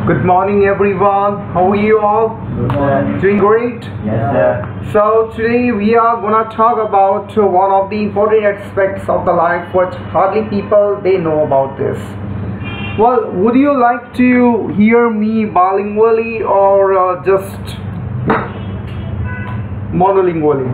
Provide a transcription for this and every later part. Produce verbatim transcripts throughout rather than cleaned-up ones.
Good morning, everyone. How are you all? Good sir. Doing great? Yes sir. So today we are gonna talk about uh, one of the important aspects of the life which hardly people they know about this. Well, would you like to hear me bilingually or uh, just monolingually?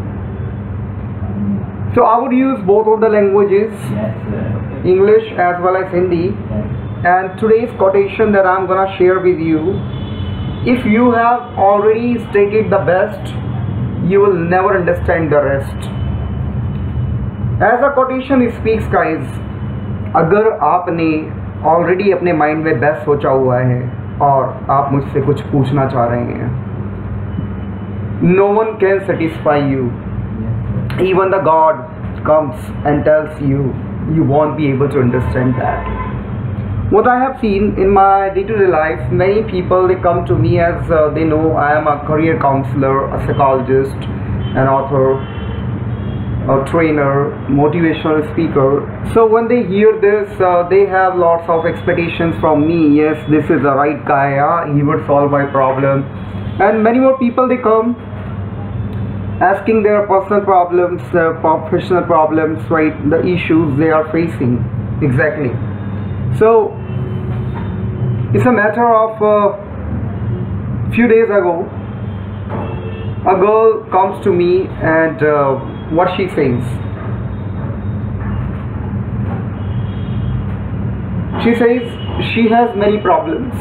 So I would use both of the languages, Yes sir. English as well as Hindi. Yes. And today's quotation that I'm gonna share with you, if you have already stated the best, you will never understand the rest. As a quotation speaks guys, अगर आपने already अपने mind में best सोचा हुआ है और आप मुझसे कुछ पूछना चाह रहे हैं, no one can satisfy you. Yes sir. Even the God comes and tells you, you won't be able to understand that. What I have seen in my day-to-day life, many people they come to me as uh, they know I am a career counselor, a psychologist, an author, a trainer, motivational speaker. So when they hear this, uh, they have lots of expectations from me. Yes, this is the right guy. Yeah? He would solve my problem. And many more people they come asking their personal problems, their professional problems, right? The issues they are facing. Exactly. So it's a matter of a uh, few days ago, a girl comes to me and uh, what she says, she says she has many problems,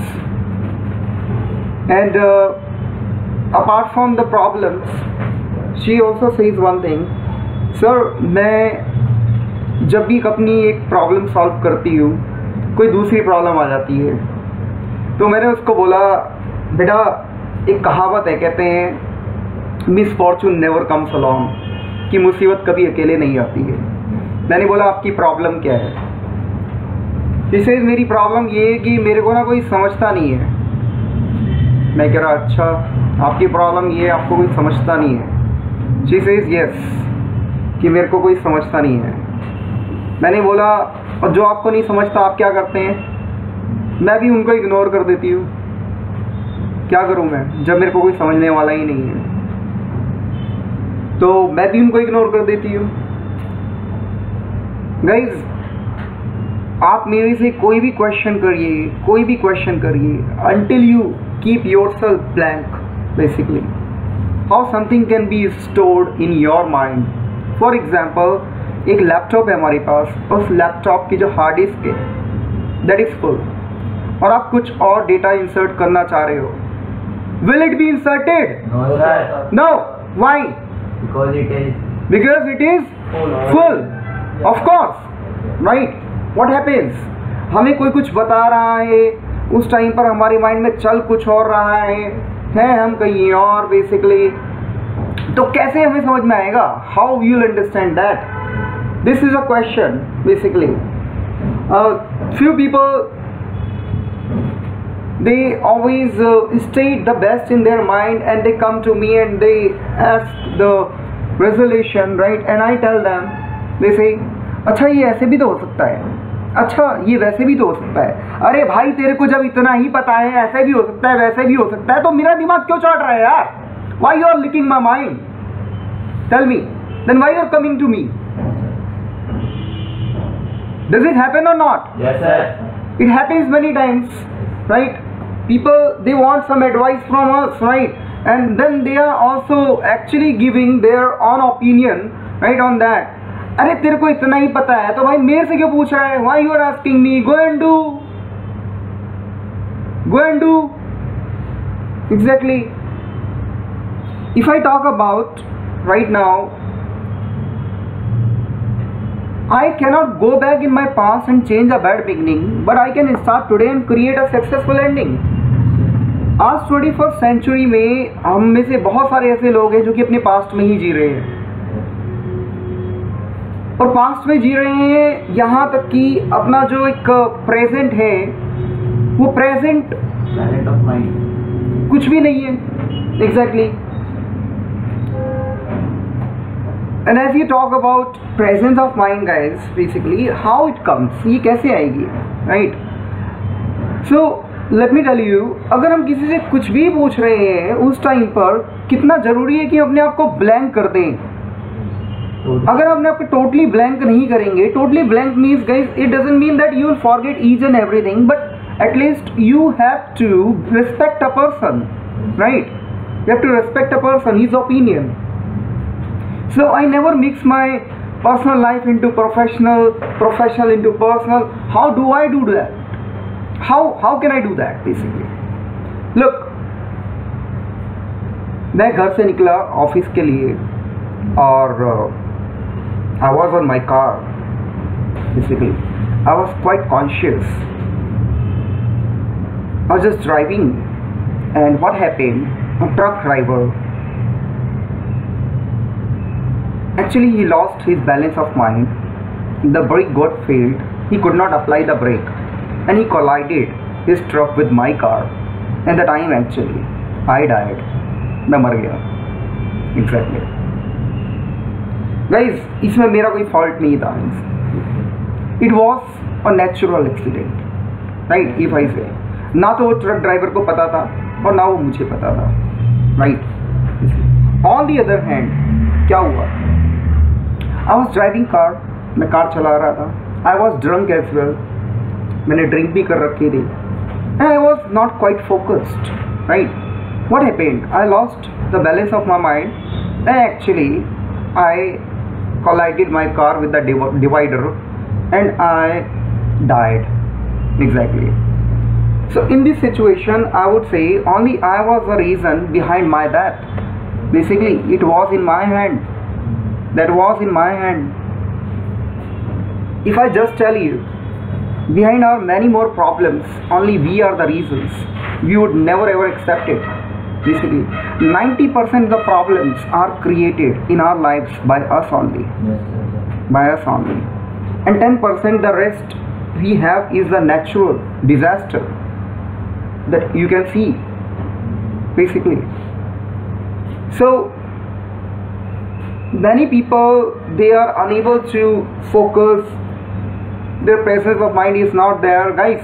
and uh, apart from the problems, she also says one thing, sir, मैं जब भी अपनी एक problem solve करती हूँ कोई दूसरी problem आ जाती है. तो मैंने उसको बोला, बेटा एक कहावत है, कहते हैं misfortune never comes along, कि मुसीबत कभी अकेले नहीं आती है. मैंने बोला आपकी प्रॉब्लम क्या है? जिसे मेरी प्रॉब्लम ये है कि मेरे को ना कोई समझता नहीं है. मैं कह रहा अच्छा आपकी प्रॉब्लम ये है, आपको कोई समझता नहीं है? शी सेज यस, कि मेरे को कोई समझता नहीं है. मैंने बोला और जो आपको नहीं समझता आप क्या करते हैं? मैं भी उनको इग्नोर कर देती हूँ. क्या करूँ मैं जब मेरे को कोई समझने वाला ही नहीं है? तो मैं भी उनको इग्नोर कर देती हूँ. गाइज, आप मेरे से कोई भी क्वेश्चन करिए, कोई भी क्वेश्चन करिए, until you keep yourself blank, basically how something can be stored in your mind. For example, एक लैपटॉप है हमारे पास, उस लैपटॉप की जो हार्ड डिस्क है दैट इज फुल, और आप कुछ और डेटा इंसर्ट करना चाह रहे हो. Will it be inserted? No sir. No. Why? Because it is because it is full. Of course, right. What happens, हमें कोई कुछ बता रहा है, उस टाइम पर हमारे माइंड में चल कुछ और रहा है, है हम कहीं और बेसिकली. तो कैसे हमें समझ में आएगा? How you will understand that? This is a question basically. Uh, few people they always uh, state the best in their mind and they come to me and they ask the resolution, right? And I tell them, they say, अच्छा ये ऐसे भी तो हो सकता है, अच्छा ये वैसे भी तो हो सकता है. अरे भाई तेरे को जब इतना ही पता है, ऐसे भी हो सकता है वैसे भी हो सकता है, तो मेरा दिमाग क्यों चाट रहा है यार? Why you are licking my mind? Tell me. Then why you are coming to me? Does it happen or not? Yes sir. It happens many times, right? People they want some advice from us, right? And then they are also actually giving their own opinion, right, on that. अरे तेरे को इतना ही पता है तो भाई मेरे से क्यों पूछ रहा है? Why you are asking me? Go and do. Go and do. Exactly. If I talk about right now, I cannot go back in my past and change a bad beginning, but I can start today and create a successful ending. आज twenty first century में हम में से बहुत सारे ऐसे लोग हैं जो कि अपने पास्ट में ही जी रहे हैं, और पास्ट में जी रहे हैं यहाँ तक कि अपना जो एक प्रेजेंट है वो प्रेजेंट Planet of mind. कुछ भी नहीं है. Exactly. And as you talk about presence of mind guys, basically how it comes, ये कैसे आएगी, right? So let me tell you, अगर हम किसी से कुछ भी पूछ रहे हैं उस टाइम पर कितना ज़रूरी है कि अपने आप को ब्लैंक कर दें। अगर अपने आप को टोटली ब्लैंक नहीं करेंगे, totally blank means guys, it doesn't mean that you will forget each and everything, but at least you have to respect a person, right? You have to respect a person, his opinion. So I never mix my personal life into professional, professional into personal. How do I do that? How how can I do that basically? Look, मैं घर से निकला office के लिए और I was on my car basically. I was quite conscious. I was just driving, and what happened? A truck driver, actually he lost his balance of mind. The brake got failed. He could not apply the brake, and he collided his truck with my car. And the time actually I died. मैं मर गया. Exactly. Guys, इसमें मेरा कोई fault नहीं था. It was a natural accident, right? If I say, ना तो वो ट्रक ड्राइवर को पता था और ना वो मुझे पता था, right? On the other hand, क्या हुआ? I was driving car, मैं कार चला रहा था. I was drunk as well, मैंने ड्रिंक भी कर रखी थी. And I was not quite focused, right? What happened? I lost the balance of my mind, and actually I collided my car with the div divider, and I died. Exactly. So in this situation, I would say only I was the reason behind my death. Basically, it was in my hand. That was in my hand. If I just tell you, behind our many more problems, only we are the reasons, we would never ever accept it. Basically, ninety percent of the problems are created in our lives by us only. Yes, sir. By us only. And ten percent the rest we have is the natural disaster that you can see. Basically. So, many people, they are unable to focus, their presence of mind is not there. Guys,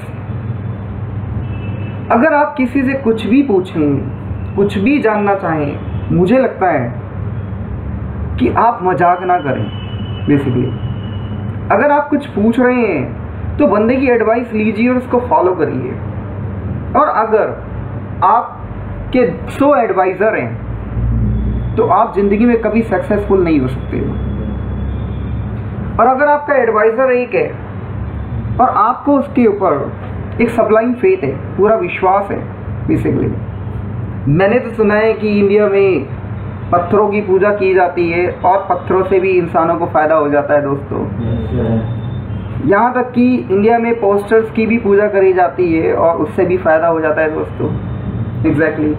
अगर आप किसी से कुछ भी पूछें, कुछ भी जानना चाहें, मुझे लगता है कि आप मजाक ना करें. बेसिकली अगर आप कुछ पूछ रहे हैं तो बंदे की एडवाइस लीजिए और उसको फॉलो करिए. और अगर आपके सौ एडवाइज़र हैं तो आप ज़िंदगी में कभी सक्सेसफुल नहीं हो सकते हो. और अगर आपका एडवाइज़र एक है और आपको उसके ऊपर एक सबलाइन फेथ है, पूरा विश्वास है. बेसिकली मैंने तो सुना है कि इंडिया में पत्थरों की पूजा की जाती है और पत्थरों से भी इंसानों को फ़ायदा हो जाता है दोस्तों. यहाँ तक कि इंडिया में पोस्टर्स की भी पूजा करी जाती है और उससे भी फ़ायदा हो जाता है दोस्तों. एग्जैक्टली.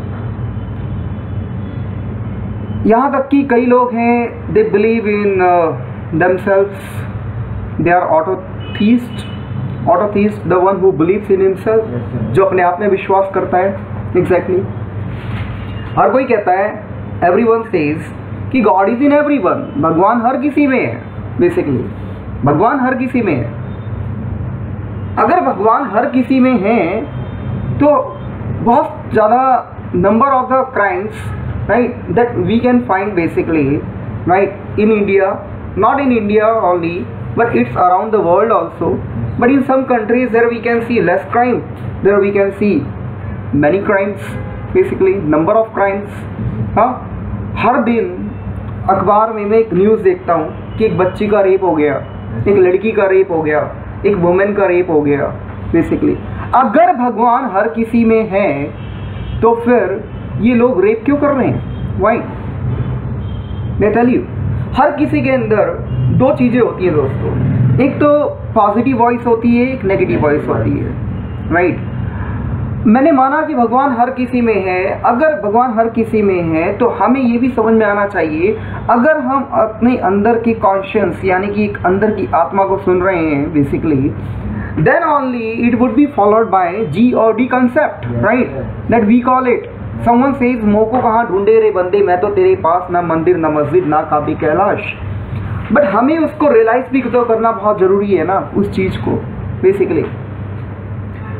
यहाँ तक कि कई लोग हैं, they believe in themselves, they are autotheist. Autotheist, the one who believes in himself, जो अपने आप में विश्वास करता है. एग्जैक्टली. हर कोई कहता है, everyone says कि God is in everyone, भगवान हर किसी में है. बेसिकली भगवान हर किसी में है. अगर भगवान हर किसी में है तो बहुत ज़्यादा number of the crimes, right, that we can find basically, right, in India, not in India only, but it's around the world also. But in some countries there we can see less crime, there we can see many crimes, basically number of crimes. हाँ, हर दिन अखबार में मैं एक news देखता हूँ कि एक बच्ची का रेप हो गया, एक लड़की का रेप हो गया, एक वुमेन का रेप हो गया. बेसिकली अगर भगवान हर किसी में है तो फिर ये लोग रेप क्यों कर रहे हैं? वाई? मैं टेल यू, हर किसी के अंदर दो चीज़ें होती हैं दोस्तों. एक तो पॉजिटिव वॉइस होती है, एक नेगेटिव वॉइस होती है. राइट. मैंने माना कि भगवान हर किसी में है. अगर भगवान हर किसी में है तो हमें ये भी समझ में आना चाहिए, अगर हम अपने अंदर की कॉन्शियस यानी कि एक अंदर की आत्मा को सुन रहे हैं basically, then only it would be followed by G or D concept, right? That we call it. Someone says, मोको कहाँ ढूंढे रे बंदे, मैं तो तेरे पास ना मंदिर ना मस्जिद ना काबी कैलाश. बट हमें उसको रियलाइज भी तो करना बहुत ज़रूरी है ना, उस चीज़ को. बेसिकली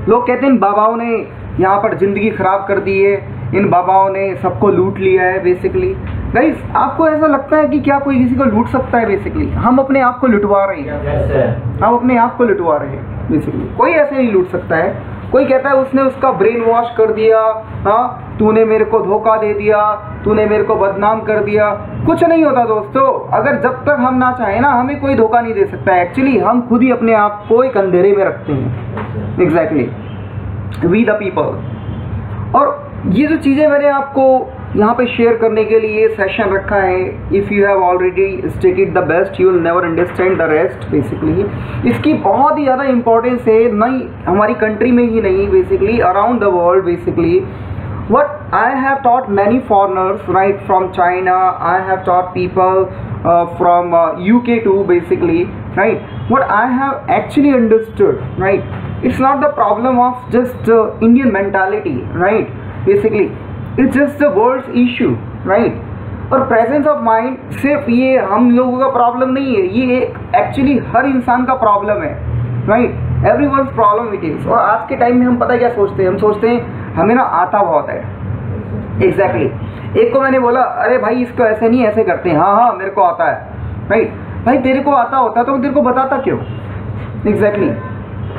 लोग कहते हैं इन बाबाओं ने यहाँ पर ज़िंदगी ख़राब कर दी है, इन बाबाओं ने सबको लूट लिया है बेसिकली। गाइस, आपको ऐसा लगता है कि क्या कोई किसी को लूट सकता है? बेसिकली हम अपने आप को लुटवा रहे हैं, Yes, sir. हम अपने आप को लुटवा रहे हैं बेसिकली। कोई ऐसे नहीं लूट सकता है। कोई कहता है उसने उसका ब्रेन वॉश कर दिया, हाँ तूने मेरे को धोखा दे दिया, तूने मेरे को बदनाम कर दिया। कुछ नहीं होता दोस्तों, अगर जब तक हम ना चाहें ना, हमें कोई धोखा नहीं दे सकता है। एक्चुअली हम खुद ही अपने आप को एक अंधेरे में रखते हैं। Exactly, we the people. और ये जो चीज़ें मैंने आपको यहाँ पे शेयर करने के लिए सेशन रखा है, if you have already stake it the best you will never understand the rest basically. इसकी बहुत ही ज़्यादा इंपॉर्टेंस है, नहीं हमारी कंट्री में ही नहीं, basically around the world basically. What I have taught many foreigners, right, from China. I have taught people uh, from uh, U K too, basically, right. What I have actually understood, right, it's not the problem of just uh, Indian mentality, right. Basically, it's just the world's issue, right. और presence of mind सिर्फ ये हम लोगों का problem नहीं है, ये actually हर इंसान का प्रॉब्लम है, right. Every once problem it is. और आज के टाइम में हम पता क्या सोचते हैं, हम सोचते हैं हमें ना आता बहुत है। Exactly exactly. एक को मैंने बोला अरे भाई इसको ऐसे नहीं ऐसे करते हैं, हाँ हाँ मेरे को आता है, राइट। भाई तेरे को आता होता तो तेरे को बताता क्यों? Exactly exactly.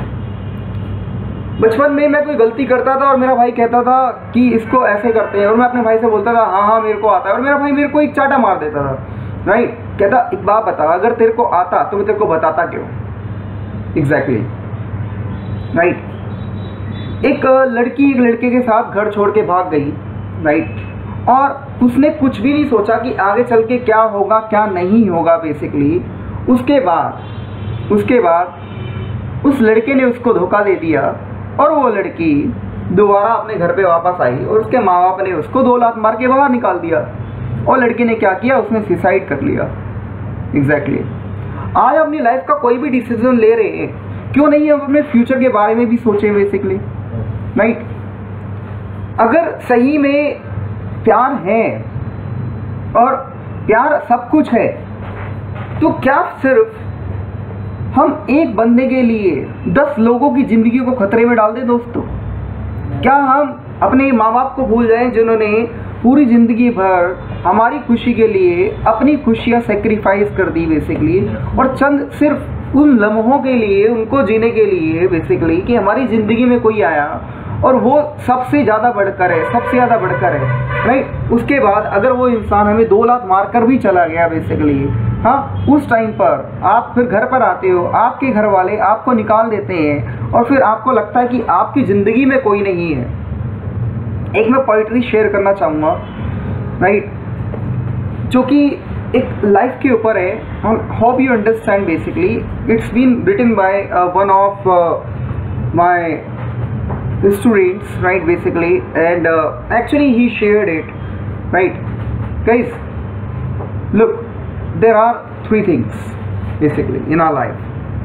बचपन में मैं कोई गलती करता था और मेरा भाई कहता था कि इसको ऐसे करते हैं, और मैं अपने भाई से बोलता था हाँ हाँ मेरे को आता है, और मेरा भाई मेरे को एक चाटा मार देता था, राइट। कहता एक बात बता, अगर तेरे को आता तो मैं तेरे को बताता क्यों? Exactly exactly. राइट। एक लड़की एक लड़के के साथ घर छोड़ के भाग गई, राइट, और उसने कुछ भी नहीं सोचा कि आगे चल के क्या होगा क्या नहीं होगा बेसिकली। उसके बाद उसके बाद उस लड़के ने उसको धोखा दे दिया, और वो लड़की दोबारा अपने घर पे वापस आई, और उसके माँ बाप ने उसको दो लात मार के बाहर निकाल दिया, और लड़के ने क्या किया, उसने सुसाइड कर लिया। Exactly exactly. आज अपनी लाइफ का कोई भी डिसीजन ले रहे हैं, क्यों नहीं हम अपने फ्यूचर के बारे में भी सोचें बेसिकली, राइट। अगर सही में प्यार है और प्यार सब कुछ है, तो क्या सिर्फ हम एक बंदे के लिए दस लोगों की ज़िंदगी को खतरे में डाल दें दोस्तों? क्या हम अपने माँ बाप को भूल जाएं जिन्होंने पूरी ज़िंदगी भर हमारी खुशी के लिए अपनी खुशियाँ सेक्रीफाइस कर दी बेसिकली, और चंद सिर्फ उन लम्हों के लिए, उनको जीने के लिए बेसिकली, कि हमारी ज़िंदगी में कोई आया और वो सबसे ज़्यादा बढ़कर है, सबसे ज़्यादा बढ़कर है, राइट। उसके बाद अगर वो इंसान हमें दो लात मार कर भी चला गया बेसिकली, हाँ, उस टाइम पर आप फिर घर पर आते हो, आपके घर वाले आपको निकाल देते हैं, और फिर आपको लगता है कि आपकी ज़िंदगी में कोई नहीं है। एक मैं पोइट्री शेयर करना चाहूँगा, राइट, जो कि एक लाइफ के ऊपर है। Hope you understand basically. It's been written by one of my students, right, basically, and uh, actually he shared it, right. Guys, look, there are three things basically in our life: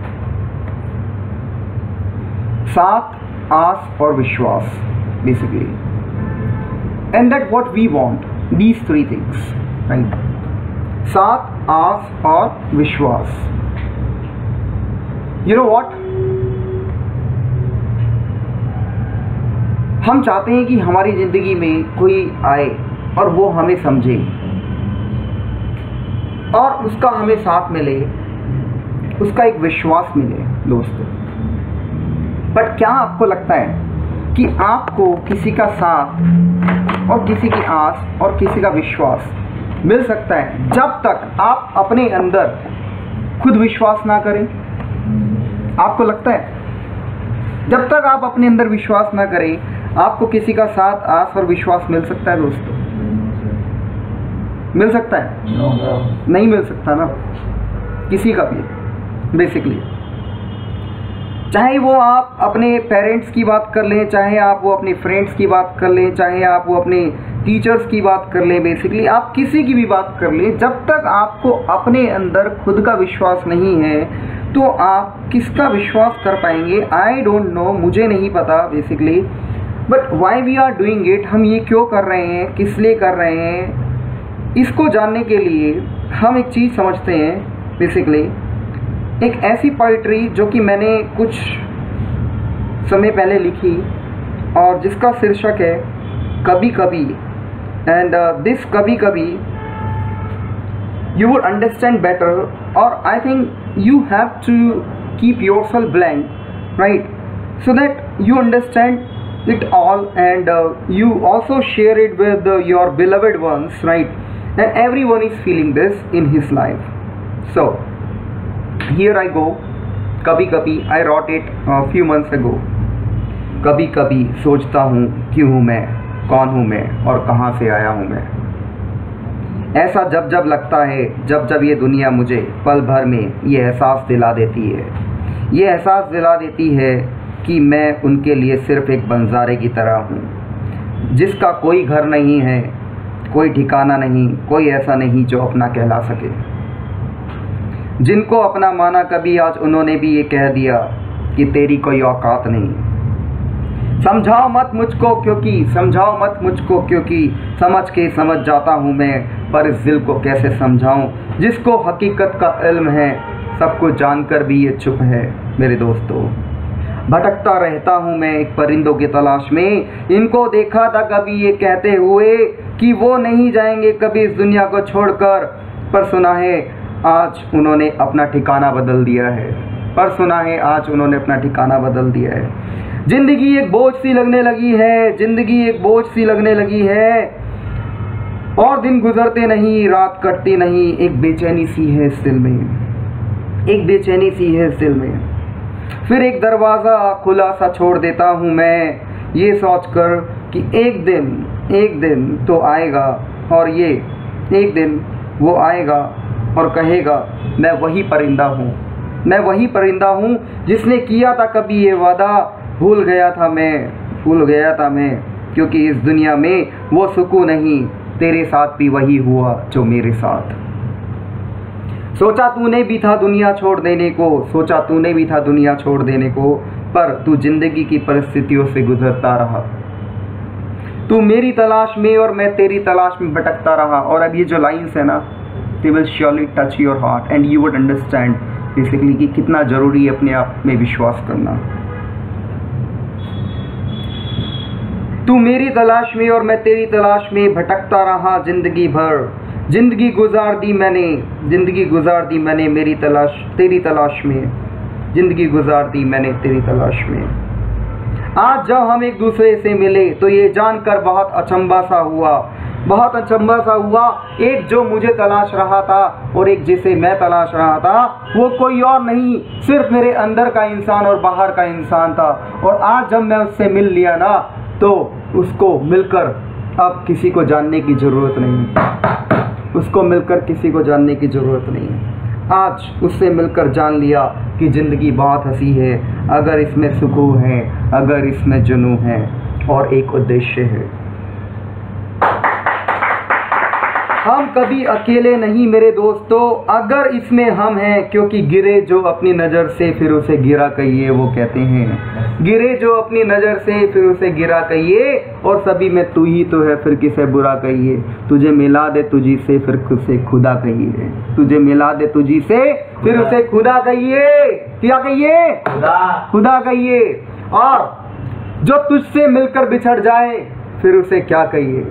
साथ, आस और विश्वास basically, and that what we want, these three things, right. साथ, आस और विश्वास। You know what? हम चाहते हैं कि हमारी ज़िंदगी में कोई आए और वो हमें समझे और उसका हमें साथ मिले, उसका एक विश्वास मिले दोस्तों। बट क्या आपको लगता है कि आपको किसी का साथ और किसी की आस और किसी का विश्वास मिल सकता है जब तक आप अपने अंदर खुद विश्वास ना करें? आपको लगता है जब तक आप अपने अंदर विश्वास ना करें आपको किसी का साथ, आस और विश्वास मिल सकता है दोस्तों? मिल सकता है? No. नहीं मिल सकता ना किसी का भी बेसिकली। चाहे वो आप अपने पेरेंट्स की बात कर लें, चाहे आप वो अपने फ्रेंड्स की बात कर लें, चाहे आप वो अपने टीचर्स की बात कर लें, बेसिकली आप किसी की भी बात कर लें, जब तक आपको अपने अंदर खुद का विश्वास नहीं है तो आप किसका विश्वास कर पाएंगे? आई डोंट नो, मुझे नहीं पता basically, but why we are doing it, हम ये क्यों कर रहे हैं, किस लिए कर रहे हैं, इसको जानने के लिए हम एक चीज़ समझते हैं बेसिकली। एक ऐसी पोइट्री जो कि मैंने कुछ समय पहले लिखी और जिसका शीर्षक है कभी कभी। एंड दिस कभी कभी you would understand better, or I think you have to keep yourself blank, right, so that you understand it all, and uh, you also share it with uh, your beloved ones, right, and everyone is feeling this in his life. So here I go. कभी कभी I wrote it a few months ago. कभी कभी सोचता हूँ क्यों हूँ मैं, कौन हूँ मैं और कहाँ से आया हूँ मैं। ऐसा जब जब लगता है, जब जब ये दुनिया मुझे पल भर में ये एहसास दिला देती है, ये एहसास दिला देती है कि मैं उनके लिए सिर्फ़ एक बंजारे की तरह हूँ, जिसका कोई घर नहीं है, कोई ठिकाना नहीं, कोई ऐसा नहीं जो अपना कहला सके। जिनको अपना माना कभी आज उन्होंने भी ये कह दिया कि तेरी कोई औकात नहीं। समझाओ मत मुझको क्योंकि समझाओ मत मुझको क्योंकि समझ के समझ जाता हूँ मैं, पर इस दिल को कैसे समझाऊँ जिसको हकीकत का इल्म है, सब कुछ जानकर भी ये चुप है। मेरे दोस्तों, भटकता रहता हूँ मैं एक परिंदों की तलाश में। इनको देखा था कभी ये कहते हुए कि वो नहीं जाएंगे कभी इस दुनिया को छोड़कर, पर सुना है आज उन्होंने अपना ठिकाना बदल दिया है, पर सुना है आज उन्होंने अपना ठिकाना बदल दिया है। जिंदगी एक बोझ सी लगने लगी है, जिंदगी एक बोझ सी लगने लगी है, और दिन गुजरते नहीं, रात कटती नहीं, एक बेचैनी सी है इस दिल में, एक बेचैनी सी है इस दिल में। फिर एक दरवाज़ा खुला सा छोड़ देता हूँ मैं, ये सोचकर कि एक दिन एक दिन तो आएगा, और ये एक दिन वो आएगा और कहेगा मैं वही परिंदा हूँ, मैं वही परिंदा हूँ जिसने किया था कभी ये वादा। भूल गया था मैं, भूल गया था मैं, क्योंकि इस दुनिया में वो सुकून नहीं, तेरे साथ भी वही हुआ जो मेरे साथ। सोचा तूने भी था दुनिया छोड़ देने को, सोचा तूने भी था दुनिया छोड़ देने को, पर तू जिंदगी की परिस्थितियों से गुजरता रहा। तू मेरी तलाश में और मैं तेरी तलाश में भटकता रहा। और अब ये जो लाइन्स है ना, they will surely touch your heart and you would understand basically कि कितना ज़रूरी है अपने आप में विश्वास करना। तू मेरी तलाश में और मैं तेरी तलाश में भटकता रहा जिंदगी भर, जिंदगी गुजार दी मैंने, जिंदगी गुजार दी मैंने मेरी तलाश तेरी तलाश में, जिंदगी गुजार दी मैंने तेरी तलाश में। आज जब हम एक दूसरे से मिले तो ये जानकर बहुत अचंभा सा हुआ, बहुत अचंभा सा हुआ। एक जो मुझे तलाश रहा था और एक जिसे मैं तलाश रहा था, वो कोई और नहीं, सिर्फ मेरे अंदर का इंसान और बाहर का इंसान था। और आज जब मैं उससे मिल लिया ना, तो उसको मिलकर अब किसी को जानने की ज़रूरत नहीं, उसको मिलकर किसी को जानने की ज़रूरत नहीं। आज उससे मिलकर जान लिया कि ज़िंदगी बहुत हंसी है, अगर इसमें सुकून है, अगर इसमें जुनून है और एक उद्देश्य है। हम कभी अकेले नहीं मेरे दोस्तों, अगर इसमें हम हैं, क्योंकि गिरे जो अपनी नज़र से फिर उसे गिरा कहिए, वो कहते हैं गिरे जो अपनी नज़र से फिर उसे गिरा कहिए, और सभी में तू ही तो है फिर किसे बुरा कहिए। तुझे मिला दे तुझी से फिर उसे खुदा कहिए, तुझे मिला दे तुझी से फिर उसे खुदा कहिए, क्या कहिए? खुदा, खुदा कहिए। और जो तुझसे मिलकर बिछड़ जाए फिर उसे क्या कहिए?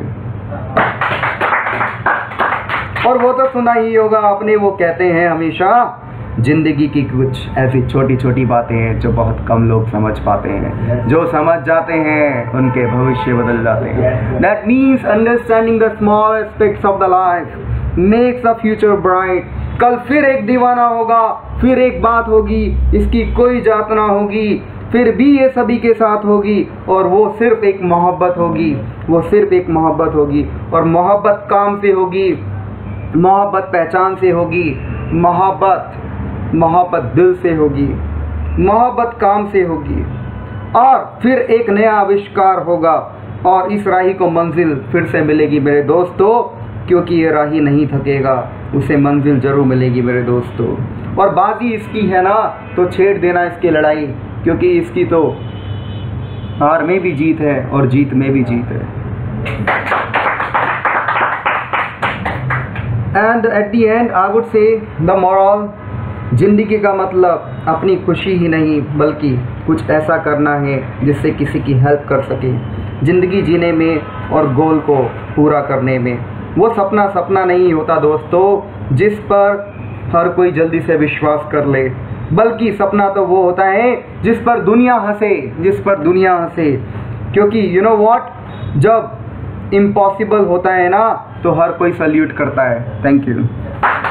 और वो तो सुना ही होगा आपने, वो कहते हैं हमेशा जिंदगी की कुछ ऐसी छोटी छोटी बातें हैं जो बहुत कम लोग समझ पाते हैं, जो समझ जाते हैं उनके भविष्य बदल जाते हैं। That means understanding the small aspects of the life makes the future bright. कल फिर एक दीवाना होगा, फिर एक बात होगी, इसकी कोई जात ना होगी, फिर भी ये सभी के साथ होगी, और वो सिर्फ एक मोहब्बत होगी, वो सिर्फ एक मोहब्बत होगी। और मोहब्बत काम से होगी, मोहब्बत पहचान से होगी, मोहब्बत मोहब्बत दिल से होगी, मोहब्बत काम से होगी, और फिर एक नया आविष्कार होगा, और इस राही को मंजिल फिर से मिलेगी मेरे दोस्तों, क्योंकि ये राही नहीं थकेगा, उसे मंजिल जरूर मिलेगी मेरे दोस्तों। और बाजी इसकी है ना, तो छेड़ देना इसकी लड़ाई, क्योंकि इसकी तो हार में भी जीत है और जीत में भी जीत है। And at the end I would say the moral, जिंदगी का मतलब अपनी खुशी ही नहीं बल्कि कुछ ऐसा करना है जिससे किसी की हेल्प कर सके ज़िंदगी जीने में और गोल को पूरा करने में। वो सपना सपना नहीं होता दोस्तों जिस पर हर कोई जल्दी से विश्वास कर ले, बल्कि सपना तो वो होता है जिस पर दुनिया हंसे, जिस पर दुनिया हंसे। क्योंकि यू नो व्हाट, जब इम्पॉसिबल होता है ना तो हर कोई सल्यूट करता है। Thank you.